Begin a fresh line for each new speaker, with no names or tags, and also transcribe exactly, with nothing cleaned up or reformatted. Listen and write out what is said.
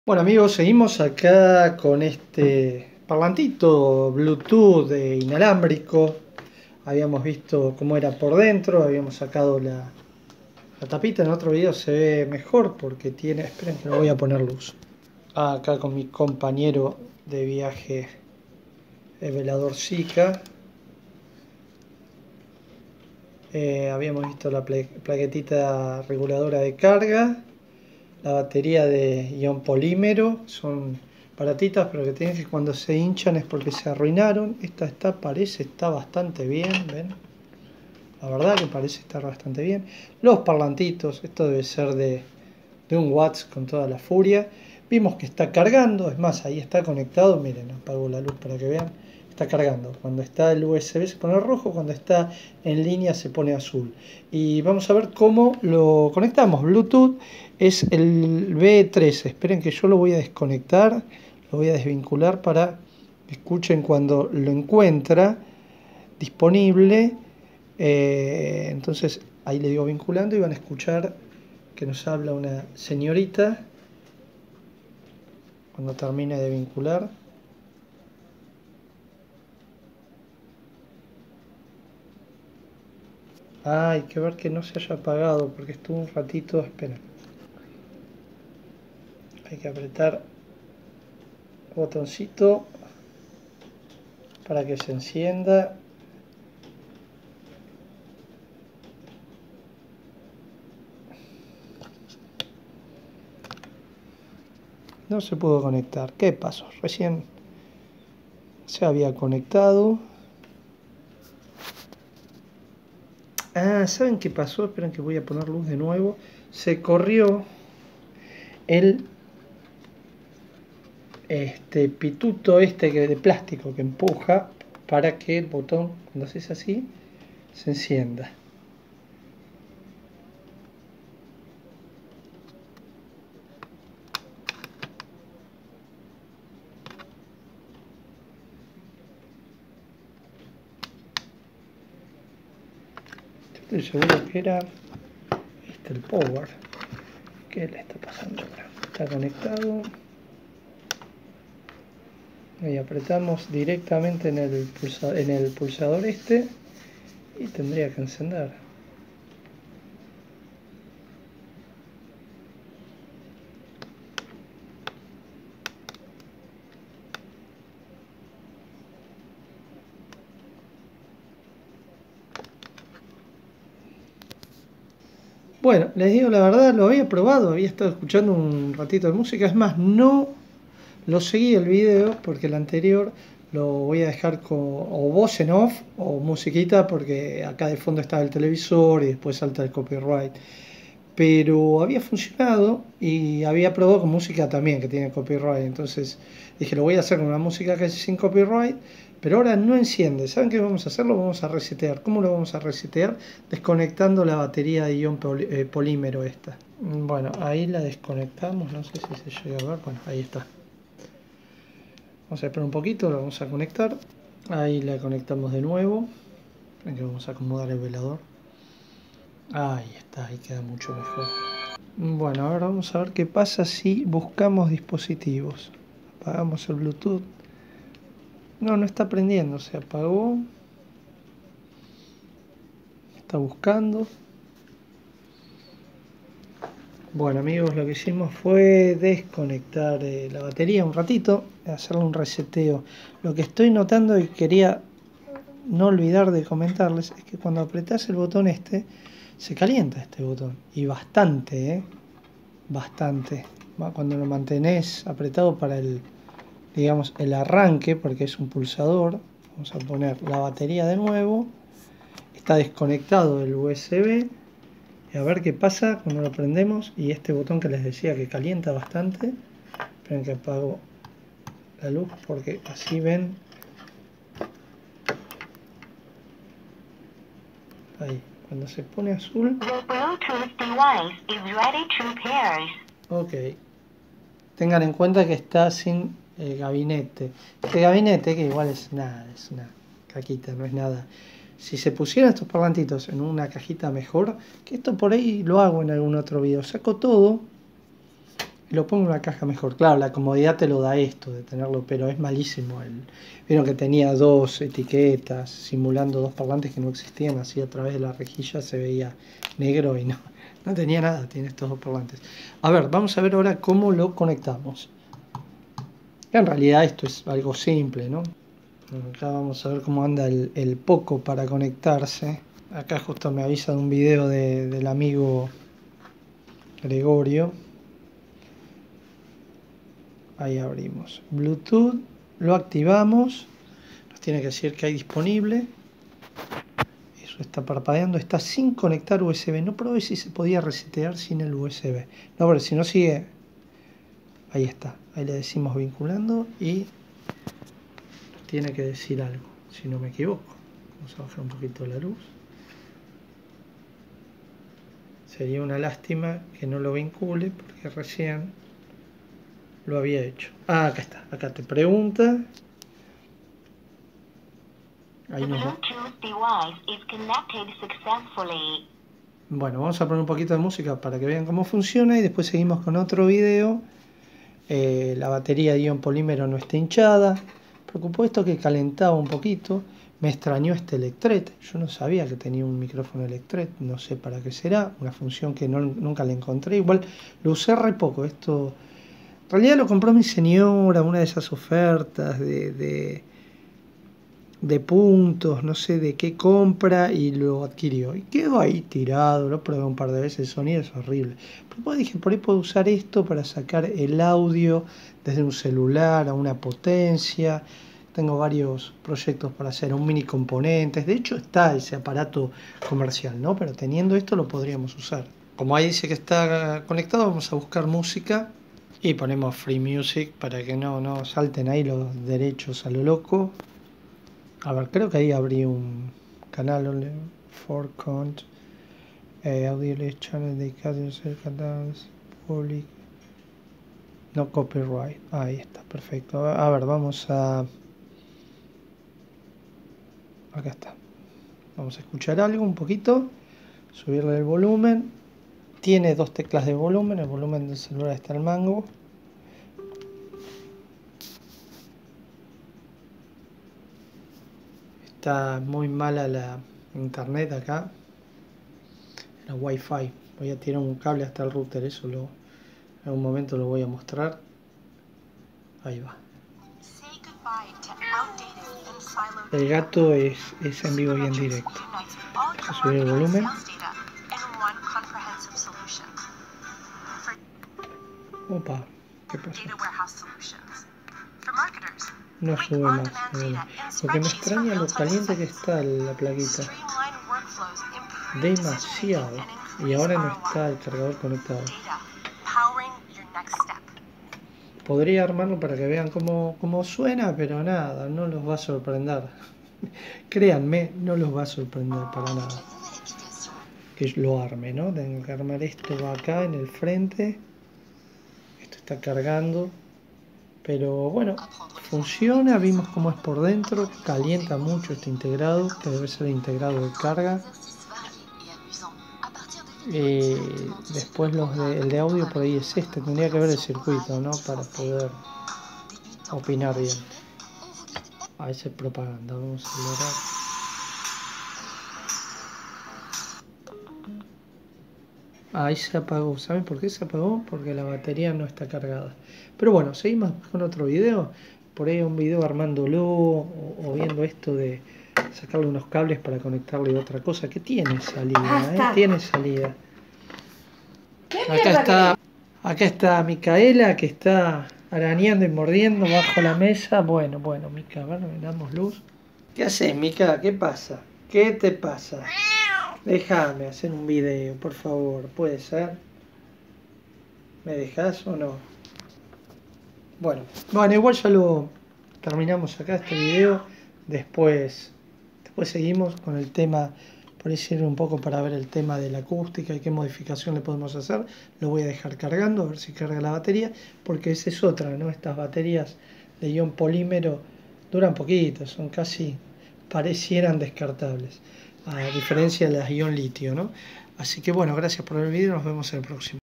Bueno amigos, seguimos acá con este parlantito Bluetooth de inalámbrico. Habíamos visto cómo era por dentro, habíamos sacado la, la tapita. En otro video se ve mejor porque tiene... Esperen que le voy a poner luz. Ah, acá con mi compañero de viaje, el velador Zika. Eh, habíamos visto la plaquetita reguladora de carga, la batería de ion polímero. Son baratitas, pero que tienen que cuando se hinchan es porque se arruinaron. Esta está, parece está bastante bien, ¿ven? La verdad que parece estar bastante bien. Los parlantitos, esto debe ser de, de un watts con toda la furia. Vimos que está cargando, es más, ahí está conectado. Miren, apago la luz para que vean. Está cargando. Cuando está el U S B se pone rojo, cuando está en línea se pone azul. Y vamos a ver cómo lo conectamos. Bluetooth es el B trece. Esperen que yo lo voy a desconectar, lo voy a desvincular para que escuchen cuando lo encuentra disponible. Eh, entonces ahí le digo vinculando y van a escuchar que nos habla una señorita cuando termine de vincular. Ah, hay que ver que no se haya apagado porque estuvo un ratito. Espera, hay que apretar el botoncito para que se encienda. No se pudo conectar. ¿Qué pasó? Recién se había conectado. Ah, ¿saben qué pasó? Esperen que voy a poner luz de nuevo. Se corrió el este pituto este que de plástico que empuja para que el botón, cuando haces así, se encienda. Estoy seguro que era este el power. ¿Qué le está pasando ahora? Está conectado. Y apretamos directamente en el, pulsa, en el pulsador este y tendría que encender. Bueno, les digo la verdad, lo había probado, había estado escuchando un ratito de música. Es más, no lo seguí el video porque el anterior lo voy a dejar con o voz en off o musiquita, porque acá de fondo estaba el televisor y después salta el copyright. Pero había funcionado y había probado con música también que tiene copyright. Entonces dije, lo voy a hacer con una música que es sin copyright, pero ahora no enciende. ¿Saben qué vamos a hacer? Lo vamos a resetear. ¿Cómo lo vamos a resetear? Desconectando la batería de ion eh, polímero esta. Bueno, ahí la desconectamos. No sé si se llega a ver. Bueno, ahí está. Vamos a esperar un poquito, lo vamos a conectar. Ahí la conectamos de nuevo. Ven que vamos a acomodar el velador. Ahí está, ahí queda mucho mejor. Bueno, ahora vamos a ver qué pasa si buscamos dispositivos. Apagamos el Bluetooth. No, no está prendiendo, se apagó. Está buscando. Bueno amigos, lo que hicimos fue desconectar eh, la batería un ratito, hacerle un reseteo. Lo que estoy notando y quería no olvidar de comentarles es que cuando apretás el botón este, se calienta este botón. Y bastante, ¿eh? Bastante. Cuando lo mantenés apretado para el, digamos, el arranque, porque es un pulsador. Vamos a poner la batería de nuevo. Está desconectado el U S B. Y a ver qué pasa cuando lo prendemos. Y este botón que les decía que calienta bastante. Esperen que apago la luz porque así ven. Ahí, cuando se pone azul. Ok. Tengan en cuenta que está sin el gabinete. Este gabinete, que igual es nada, es una caquita, no es nada. Si se pusieran estos parlantitos en una cajita mejor, que esto por ahí lo hago en algún otro video, saco todo, y lo pongo en una caja mejor. Claro, la comodidad te lo da esto de tenerlo, pero es malísimo. El, vieron que tenía dos etiquetas simulando dos parlantes que no existían, así a través de la rejilla se veía negro y no, no tenía nada, tiene estos dos parlantes. A ver, vamos a ver ahora cómo lo conectamos. En realidad esto es algo simple, ¿no? Acá vamos a ver cómo anda el, el Poco para conectarse. Acá justo me avisa de un video de, del amigo Gregorio. Ahí abrimos Bluetooth, lo activamos, nos tiene que decir que hay disponible. Eso está parpadeando, está sin conectar U S B. No probé si se podía resetear sin el U S B. No, pero si no sigue, ahí está. Ahí le decimos vinculando y tiene que decir algo, si no me equivoco. Vamos a bajar un poquito la luz. Sería una lástima que no lo vincule porque recién lo había hecho. Ah, acá está. Acá te pregunta. Ahí nos va. Bueno, vamos a poner un poquito de música para que vean cómo funciona y después seguimos con otro video. Eh, la batería de ion polímero no está hinchada. Preocupó esto que calentaba un poquito. Me extrañó este Electret. Yo no sabía que tenía un micrófono Electret. No sé para qué será. Una función que no, nunca le encontré. Igual lo usé re poco. Esto, en realidad lo compró mi señora. Una de esas ofertas de, de, de puntos. No sé de qué compra. Y lo adquirió. Y quedó ahí tirado. Lo probé un par de veces. El sonido es horrible. Pero después dije, por ahí puedo usar esto para sacar el audio desde un celular a una potencia. Tengo varios proyectos para hacer, un mini componentes. De hecho está ese aparato comercial, ¿no? Pero teniendo esto lo podríamos usar. Como ahí dice que está conectado, vamos a buscar música y ponemos Free Music para que no, no salten ahí los derechos a lo loco. A ver, creo que ahí abrí un canal for count eh, audio channel dedicado a ser canales public. No copyright. Ahí está, perfecto. A ver, vamos a... Acá está. Vamos a escuchar algo un poquito. Subirle el volumen. Tiene dos teclas de volumen. El volumen del celular está al mango. Está muy mala la internet acá. La Wi-Fi. Voy a tirar un cable hasta el router. Eso lo, en algún momento lo voy a mostrar. Ahí va. El gato es, es en vivo y en directo. Vamos a subir el volumen. Opa, ¿qué pasa? No sube más. Eh, lo que me extraña lo caliente que está la plaquita. Demasiado. Y ahora no está el cargador conectado. Podría armarlo para que vean cómo, cómo suena, pero nada, no los va a sorprender. Créanme, no los va a sorprender para nada. Que lo arme, ¿no? Tengo que armar esto acá en el frente. Esto está cargando. Pero bueno, funciona. Vimos cómo es por dentro. Calienta mucho este integrado, que debe ser integrado de carga. Eh, después los de, el de audio por ahí es este. Tendría que ver el circuito, ¿no? Para poder opinar bien. Ah, esa es propaganda. Vamos a lograr. Ahí se apagó. ¿Saben por qué se apagó? Porque la batería no está cargada. Pero bueno, seguimos con otro video. Por ahí un video armándolo o, o viendo esto de sacarle unos cables para conectarle otra cosa. Que tiene salida, ¿eh? Tiene salida. Acá está, acá está Micaela, que está arañando y mordiendo bajo la mesa. Bueno, bueno, Mica, a ver, le damos luz. ¿Qué haces, Mica? ¿Qué pasa? ¿Qué te pasa? Déjame hacer un video, por favor. ¿Puede ser? ¿Me dejas o no? Bueno, bueno, igual ya lo terminamos acá este video. Después, después seguimos con el tema. Por ahí sirve un poco para ver el tema de la acústica y qué modificación le podemos hacer. Lo voy a dejar cargando, a ver si carga la batería. Porque esa es otra, ¿no? Estas baterías de ion polímero duran poquito, son casi, parecieran descartables. A diferencia de las ion litio, ¿no? Así que bueno, gracias por el video, nos vemos en el próximo.